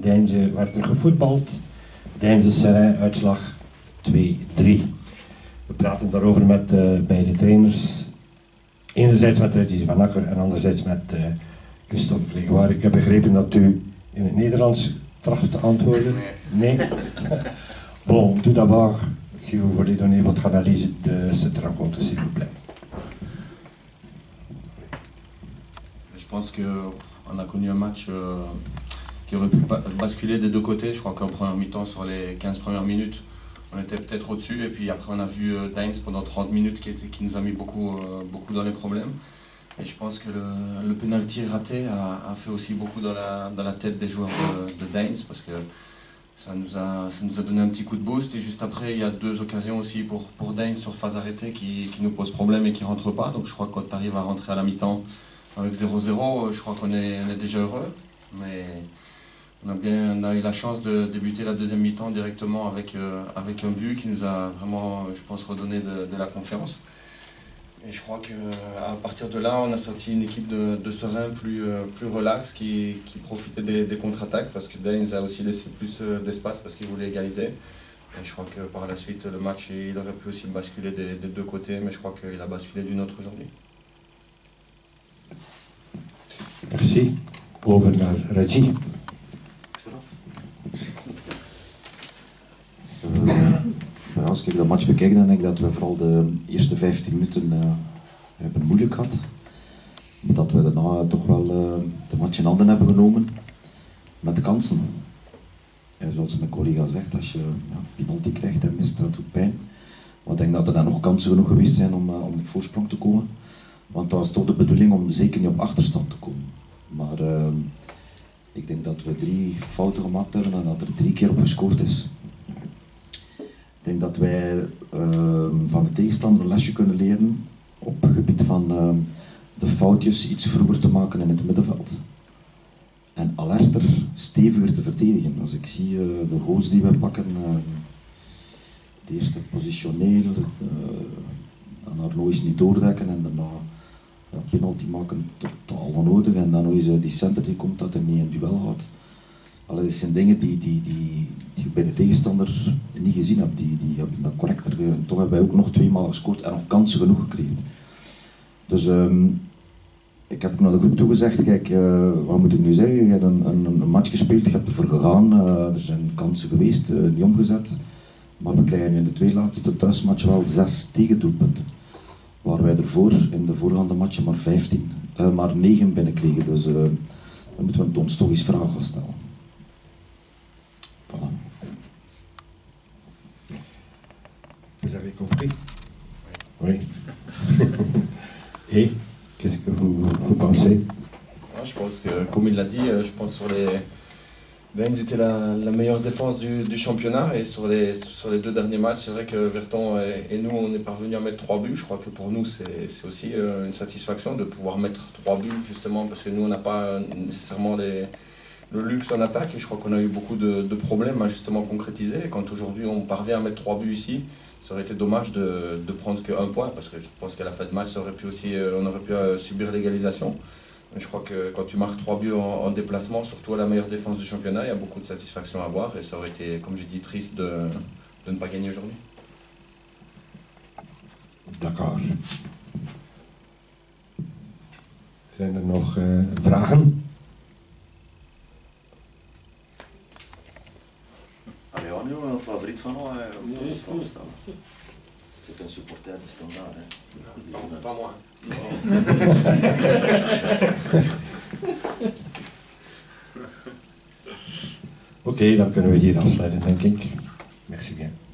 Deinze werd er gevoetbald. Deinze Serrain, uitslag 2-3. We praten daarover met beide trainers. Enerzijds met Reggie van Akker en anderzijds met Christophe Grégoire. Ik heb begrepen dat u in het Nederlands tracht te antwoorden. Nee. Bon, tout d'abord, si vous voulez donner votre analyse de cette rencontre, s'il vous plaît. Je pense qu'on a connu un match qui aurait pu basculer des deux côtés. Je crois qu'en première mi-temps, sur les 15 premières minutes, on était peut-être au-dessus. Et puis après, on a vu Deinze pendant 30 minutes qui nous a mis beaucoup dans les problèmes. Et je pense que le penalty raté a fait aussi beaucoup dans la tête des joueurs de Deinze, parce que ça nous a donné un petit coup de boost. Et juste après, il y a deux occasions aussi pour Deinze sur phase arrêtée qui nous posent problème et qui ne rentrent pas. Donc je crois que quand tu arrives à rentrer à la mi-temps avec 0-0, je crois qu'on est déjà heureux. Mais on a eu la chance de débuter la deuxième mi-temps directement avec un but qui nous a vraiment, je pense, redonné de la confiance. Et je crois qu'à partir de là, on a sorti une équipe de serein plus relax qui profitait des contre-attaques, parce que Deinze a aussi laissé plus d'espace parce qu'il voulait égaliser. Et je crois que par la suite, le match, il aurait pu aussi basculer des deux côtés, mais je crois qu'il a basculé d'une autre aujourd'hui. Merci. Over naar Reggie. Als ik de match bekijk, dan denk ik dat we vooral de eerste 15 minuten hebben moeilijk gehad. Dat we daarna toch wel de match in handen hebben genomen met kansen. Ja, zoals mijn collega zegt, als je penalty krijgt en mist, dat doet pijn. Maar ik denk dat er dan nog kansen genoeg geweest zijn om op voorsprong te komen. Want dat was toch de bedoeling om zeker niet op achterstand te komen. Maar ik denk dat we 3 fouten gemaakt hebben en dat er 3 keer op gescoord is. Ik denk dat wij van de tegenstander een lesje kunnen leren op het gebied van de foutjes iets vroeger te maken in het middenveld. En alerter, steviger te verdedigen. Als ik zie de goals die we pakken, de eerste positioneel, dan Arnaud is niet doordekken en daarna penalty maken, totaal onnodig. En dan nog eens die center die komt dat hij niet in duel gaat. Allee, dat zijn dingen die ik bij de tegenstander niet gezien heb. Die hebben dat correcter. Toch hebben wij ook nog 2 maal gescoord en nog kansen genoeg gecreëerd. Dus ik heb naar de groep toegezegd, kijk, wat moet ik nu zeggen? Je hebt een match gespeeld, je hebt ervoor gegaan, er zijn kansen geweest, niet omgezet. Maar we krijgen nu in de 2 laatste thuismatch wel 6 tegendoelpunten. Waar wij ervoor in de voorgaande matchen maar 9 binnenkregen. Dus dan moeten we ons toch eens vragen gaan stellen. Voilà. Vous avez compris? Oui. Et qu'est-ce que vous pensez? Je pense que, comme il l'a dit, je pense sur les Deinze était la meilleure défense du championnat, et sur les 2 derniers matchs, c'est vrai que Virton et nous, on est parvenus à mettre 3 buts. Je crois que pour nous, c'est aussi une satisfaction de pouvoir mettre 3 buts, justement, parce que nous, on n'a pas nécessairement le luxe en attaque, et je crois qu'on a eu beaucoup de problèmes à justement concrétiser. Et quand aujourd'hui on parvient à mettre 3 buts ici, ça aurait été dommage de prendre que 1 point, parce que je pense qu'à la fin de match, on aurait pu subir l'égalisation. Mais je crois que quand tu marques 3 buts en déplacement, surtout à la meilleure défense du championnat, il y a beaucoup de satisfaction à avoir, et ça aurait été, comme j'ai dit, triste de ne pas gagner aujourd'hui. D'accord. Zijn er nog vragen? Allee, ja, nu een favoriet van ons op de vraag stellen. C'est un supporter de Standaard, hè? Pas moi. Oké, dan kunnen we hier afsluiten, denk ik. Merci bien.